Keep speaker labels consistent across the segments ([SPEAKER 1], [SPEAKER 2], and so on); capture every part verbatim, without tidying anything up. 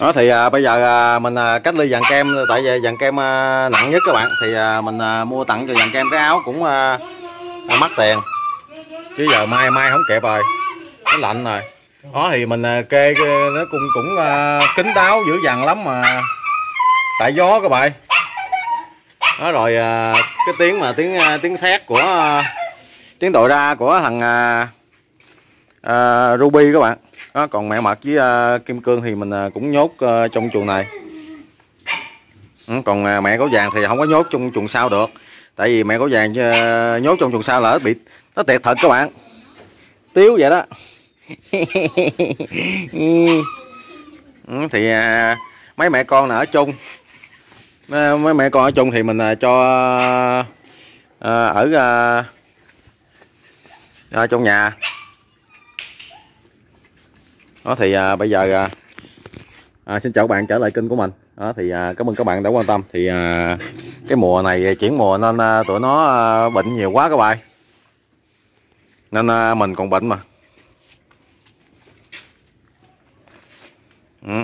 [SPEAKER 1] Đó thì à, bây giờ à, mình à, cách ly dàn kem, tại vì dàn kem à, nặng nhất các bạn, thì à, mình à, mua tặng cho dàn kem cái áo cũng à, à, mắc tiền, chứ giờ mai mai không kịp rồi, nó lạnh rồi. Đó thì mình à, kê, kê nó cũng cũng à, kín đáo dữ dằn lắm mà tại gió các bạn. Đó rồi à, cái tiếng mà tiếng à, tiếng thét của à, tiếng đội ra của thằng à, à, Ruby các bạn. Đó, còn mẹ mật với uh, Kim Cương thì mình uh, cũng nhốt uh, trong chuồng này. Ừ, còn uh, mẹ gấu vàng thì không có nhốt trong chuồng sau được, tại vì mẹ gấu vàng uh, nhốt trong chuồng sau là nó bị nó tiệt thật các bạn, tiếu vậy đó. Ừ, thì uh, mấy mẹ con là ở chung, uh, mấy mẹ con ở chung thì mình uh, cho uh, ở uh, uh, trong nhà. Đó thì à, bây giờ à, à, xin chào các bạn trở lại kênh của mình. Đó thì à, cảm ơn các bạn đã quan tâm. Thì à, cái mùa này chuyển mùa nên à, tụi nó à, bệnh nhiều quá các bạn, nên à, mình còn bệnh mà. Ừ.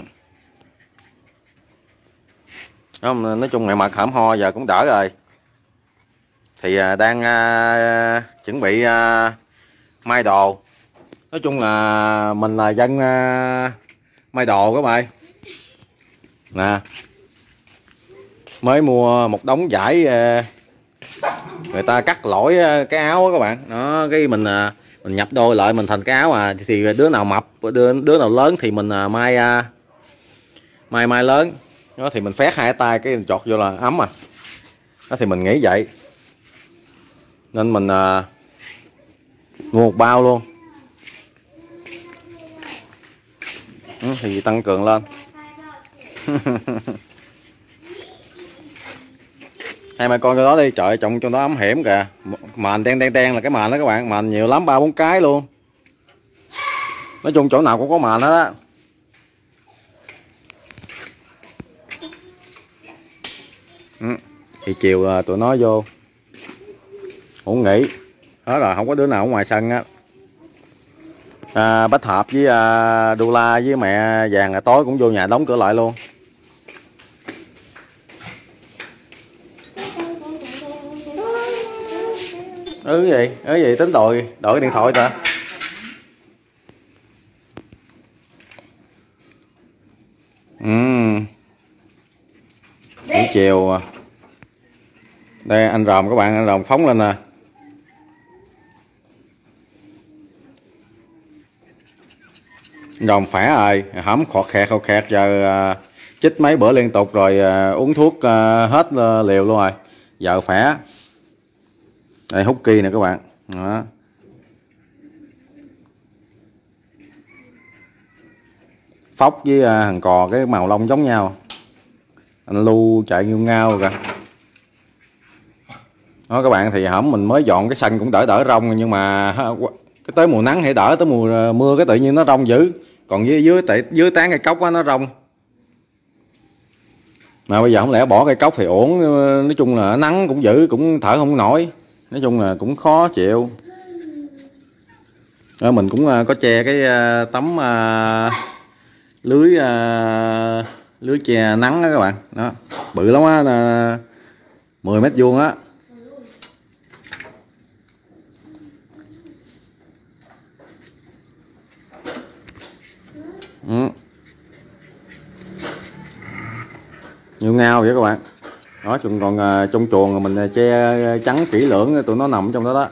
[SPEAKER 1] Đó, nói chung mẹ mật hổm ho giờ cũng đỡ rồi, thì à, đang à, chuẩn bị à, may đồ. Nói chung là mình là dân uh, may đồ các bạn nè, mới mua một đống vải uh, người ta cắt lỗi uh, cái áo đó các bạn. Đó cái mình uh, mình nhập đôi lại mình thành cái áo à, thì đứa nào mập đứa, đứa nào lớn thì mình uh, may uh, may may lớn. Đó thì mình phét hai tay cái chọt vô là ấm à. Đó thì mình nghĩ vậy nên mình uh, mua một bao luôn. Ừ, thì tăng cường lên. Hai mẹ con cho đó đi, trời trồng trong đó ấm hiểm kìa, mền đen đen đen là cái mền đó các bạn, mền nhiều lắm, ba bốn cái luôn. Nói chung chỗ nào cũng có mền hết á. Ừ, thì chiều tụi nó vô ngủ nghỉ hết rồi, không có đứa nào ở ngoài sân á. À, Bách Hợp với à, Đu La với mẹ vàng là tối cũng vô nhà đóng cửa lại luôn. Ừ gì ừ gì tính đổi đổi cái điện thoại ta. Ừ, buổi chiều đây anh ròm các bạn, anh ròm phóng lên nè. Ròm khỏe rồi, hổm khọt khẹt khọt khẹt giờ à, chích mấy bữa liên tục rồi à, uống thuốc à, hết à, liều luôn rồi, giờ khỏe. Đây hút kỳ nè các bạn. Đó. Phóc với à, thằng cò cái màu lông giống nhau, anh Lu chạy nghiêu ngao kìa. Đó các bạn, thì hổm mình mới dọn cái sân cũng đỡ đỡ rong, nhưng mà cái tới mùa nắng hay đỡ, tới mùa mưa cái tự nhiên nó rong dữ, còn dưới dưới tại dưới tán cây cốc á nó rong. Mà bây giờ không lẽ bỏ cây cốc thì ổn, nói chung là nắng cũng dữ, cũng thở không nổi, nói chung là cũng khó chịu. Đó, mình cũng có che cái tấm uh, lưới uh, lưới che nắng đó các bạn. Đó bự lắm á, mười mét vuông á. Ừ. Nhiều ngao vậy các bạn. Đó còn uh, trong chuồng mình che chắn kỹ lưỡng, tụi nó nằm trong đó đó.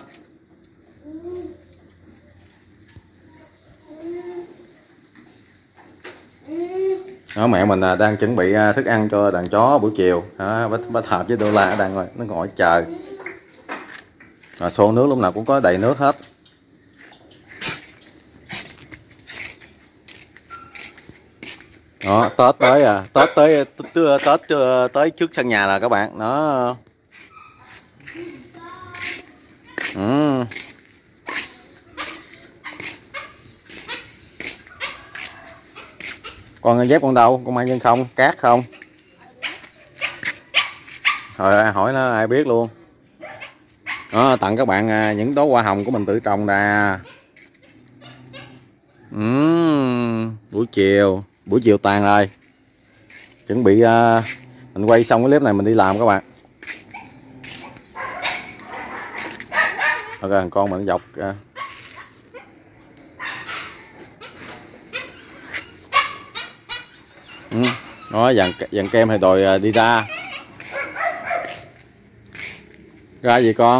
[SPEAKER 1] Đó, mẹ mình đang chuẩn bị thức ăn cho đàn chó buổi chiều. Đó, Bách, Bách Hợp với Đô La đang ngồi nó ngồi chờ. Rồi xô nước lúc nào cũng có đầy nước hết. Đó, Tết tới à, Tết tới Tết tới, tới trước sân nhà là các bạn. Đó. Ừ. Con dép con đâu? Con mang nhân không? Cát không? Rồi hỏi nó ai biết luôn. Đó, tặng các bạn những đóa hoa hồng của mình tự trồng nè. Uhm, buổi chiều, buổi chiều tàn rồi. chuẩn bị uh, mình quay xong cái clip này mình đi làm các bạn. Ok, thằng con mình dọc uh. ừ. Đó, dàn, dàn kem thì đòi uh, đi ra ra gì con.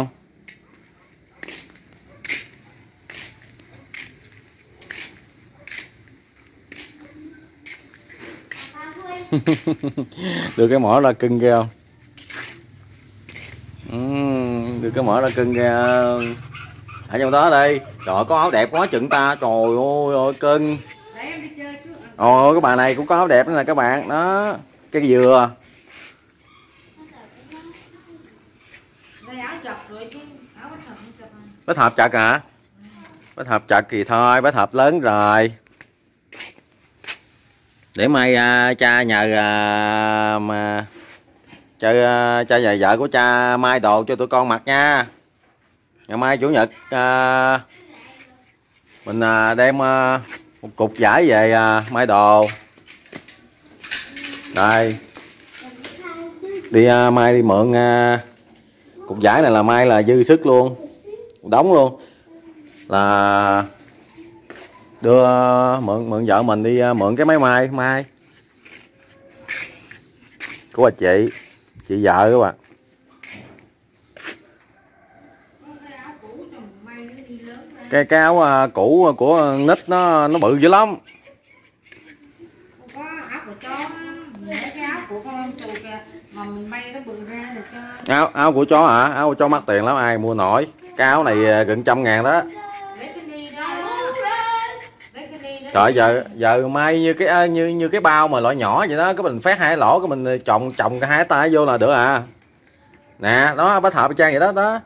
[SPEAKER 1] Đưa cái mỏ ra cưng kia không? Ừ, đưa cái mỏ ra cưng kia ở trong đó đây. Trời, có áo đẹp quá chừng ta, trời ơi ơi cưng. Ồ, cái bà này cũng có áo đẹp nữa nè các bạn. Đó, cái dừa. Bách hợp chặt hả? Bách hợp chặt thì thôi, bách hợp lớn rồi. Để mai à, cha nhờ à, mà cha, à, cha nhờ vợ của cha mai đồ cho tụi con mặc nha. Ngày mai chủ nhật à, mình à, đem à, một cục vải về à, mai đồ. Đây. Đi à, mai đi mượn à, cục vải này là mai là dư sức luôn. Đóng luôn. Là đưa mượn mượn vợ mình đi mượn cái máy may mai của bà chị chị vợ các bạn. Cái cái áo cũ của nít nó nó bự dữ lắm. áo áo của chó hả? Áo của chó mắc tiền lắm, ai mua nổi. Cái áo này gần trăm ngàn đó. Trời, giờ giờ may như cái như như cái bao mà loại nhỏ vậy đó, cái mình phát hai lỗ, cái mình trồng trồng cái hai tay vô là được à. Nè, đó bách hợp trang vậy đó đó.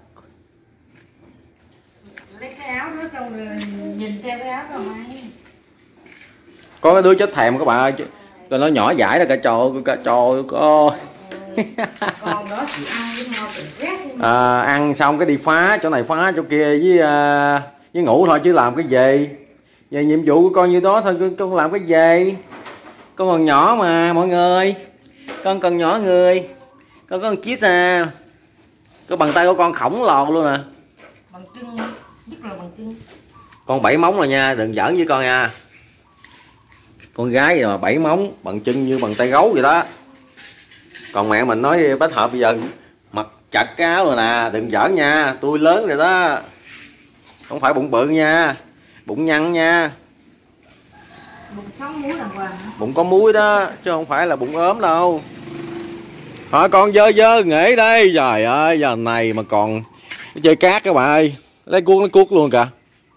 [SPEAKER 2] Lấy cái áo đó xong rồi nhìn theo cái áo đó may.
[SPEAKER 1] Có cái đứa chết thèm các bạn ơi, nó nhỏ dãi ra cả trò cả trò coi.
[SPEAKER 2] Con đó thì ăn với ngon rét.
[SPEAKER 1] À, ăn xong cái đi phá chỗ này phá chỗ kia với uh, với ngủ thôi chứ làm cái gì. Về nhiệm vụ của con như đó thôi, con làm cái gì? Con còn nhỏ mà mọi người. Con còn nhỏ người. Con có một chiếc à. Cái bàn tay của con khổng lồ luôn nè.
[SPEAKER 2] Bằng chân, nhất là bằng chân.
[SPEAKER 1] Con bảy móng rồi nha, đừng giỡn với con nha. Con gái gì mà bảy móng, bằng chân như bằng tay gấu vậy đó. Còn mẹ mình nói bách hợp bây giờ mặc chặt cái áo rồi nè, đừng giỡn nha, tôi lớn rồi đó. Không phải bụng bự nha, bụng nhăn nha.
[SPEAKER 2] Bụng có muối đàng hoàng hả?
[SPEAKER 1] Bụng có muối đó, chứ không phải là bụng ốm đâu. Hả, con dơ dơ nghỉ đây. Trời ơi, giờ này mà còn chơi cát các bạn ơi. Lấy cuốc nó cuốc luôn kìa.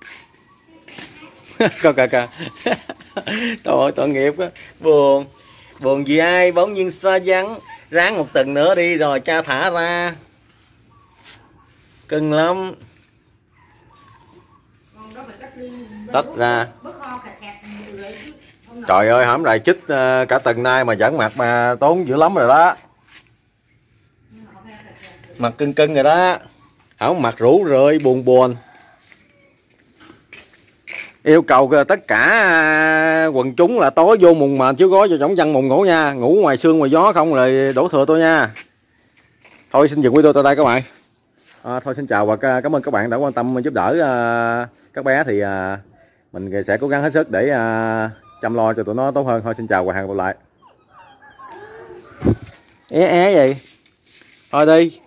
[SPEAKER 1] Coi kìa kìa. Trời ơi, tội nghiệp quá. Buồn. Buồn vì ai, bỗng nhiên xa vắng. Ráng một tuần nữa đi rồi cha thả ra. Cưng lắm. Tách ra. Trời ơi, hổng rày chích cả tuần nay mà vẫn mặt mà tốn dữ lắm rồi đó. Mặt cưng cưng rồi đó. Không mặt rũ rượi buồn buồn. Yêu cầu tất cả quần chúng là tối vô mùng mà chứ gói cho chổng chăn mùng ngủ nha. Ngủ ngoài sương ngoài gió không rồi đổ thừa tôi nha. Thôi xin dừng video tại đây các bạn. À, thôi xin chào và cảm ơn các bạn đã quan tâm giúp đỡ uh, các bé. Thì uh, mình sẽ cố gắng hết sức để uh, chăm lo cho tụi nó tốt hơn. Thôi xin chào và hẹn gặp lại. É é gì? Thôi đi.